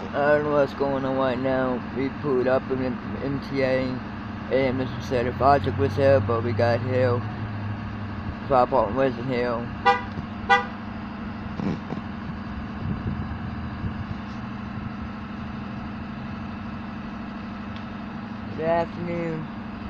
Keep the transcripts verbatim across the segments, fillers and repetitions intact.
I don't know what's going on right now. We pulled up in M T A and Mister Cedar Project was here, but we got here. So I bought wasn't here. Good afternoon.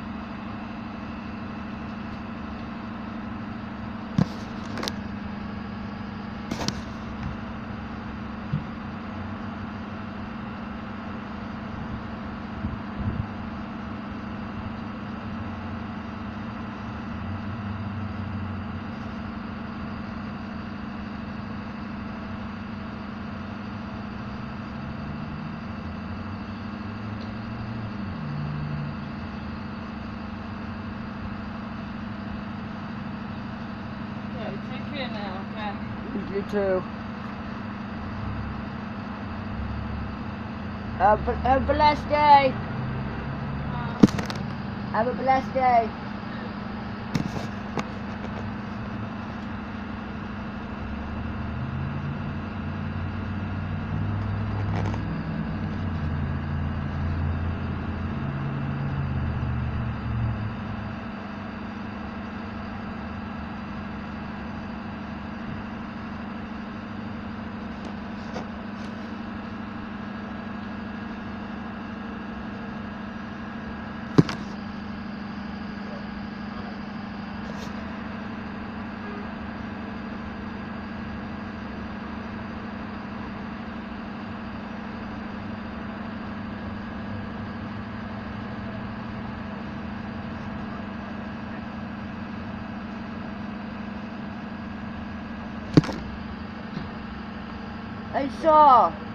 Take care now, okay? You too. Have a, have a blessed day. Have a blessed day. I saw.